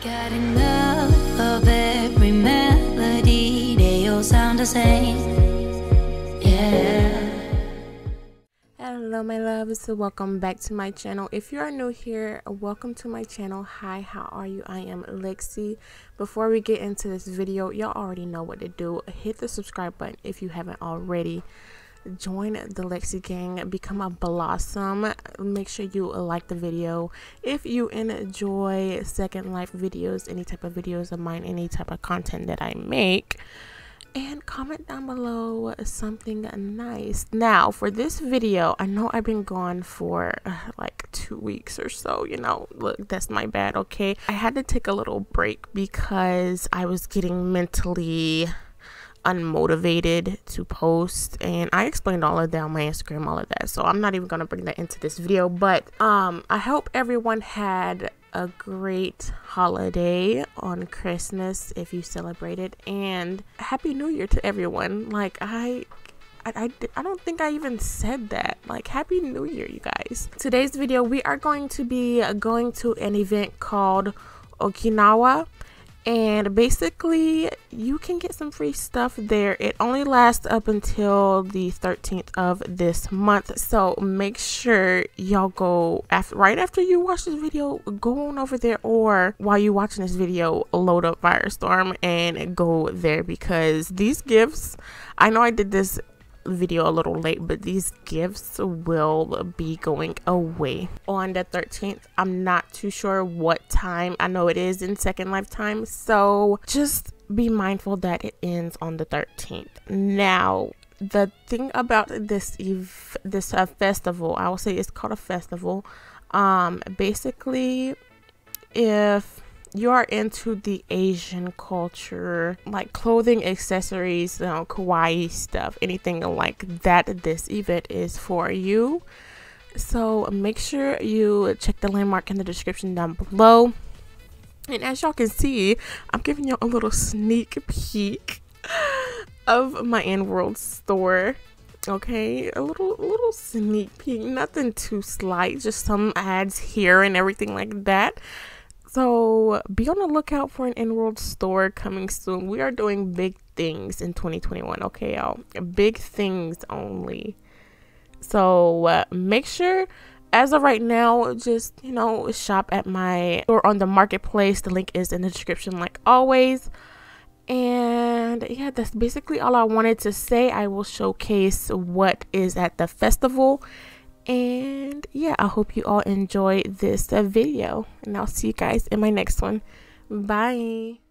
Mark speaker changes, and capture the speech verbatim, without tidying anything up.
Speaker 1: Got enough of every melody, they all sound the same. Yeah.
Speaker 2: Hello my loves, welcome back to my channel. If you are new here, welcome to my channel. Hi, how are you? I am Lexi. Before we get into this video, y'all already know what to do. Hit the subscribe button if you haven't already. Join the Lexi gang, become a blossom. Make sure you like the video. If you enjoy Second Life videos, any type of videos of mine, any type of content that I make, and comment down below something nice. Now for this video, I know I've been gone for uh, like two weeks or so, you know, look, that's my bad. Okay, I had to take a little break because I was getting mentally unmotivated to post, and I explained all of that on my Instagram, all of that, so I'm not even gonna bring that into this video. But um I hope everyone had a great holiday on Christmas if you celebrated, and Happy New Year to everyone. Like I I, I, I don't think I even said that. Like, Happy New Year, you guys. Today's video, we are going to be going to an event called Okinawa, and basically you can get some free stuff there. It only lasts up until the thirteenth of this month, so make sure y'all go after right after you watch this video, go on over there, or while you're watching this video, load up Firestorm and go there, because these gifts, I know I did this video a little late, but these gifts will be going away on the thirteenth. I'm not too sure what time. I know it is in Second Life time, so just be mindful that it ends on the thirteenth. Now the thing about this ev this uh, festival, I will say it's called a festival. Um basically, if you are into the Asian culture, like clothing, accessories, you know, kawaii stuff, anything like that, this event is for you. So make sure you check the landmark in the description down below. And as y'all can see, I'm giving you a little sneak peek of my in-world store. Okay, a little a little sneak peek, nothing too slight, just some ads here and everything like that. So be on the lookout for an in-world store coming soon. We are doing big things in twenty twenty-one, okay, y'all? Big things only. So uh, make sure, as of right now, just, you know, shop at my store on the marketplace. The link is in the description like always. And yeah, that's basically all I wanted to say. I will showcase what is at the festival. And yeah, I hope you all enjoy this uh, video, and I'll see you guys in my next one. Bye.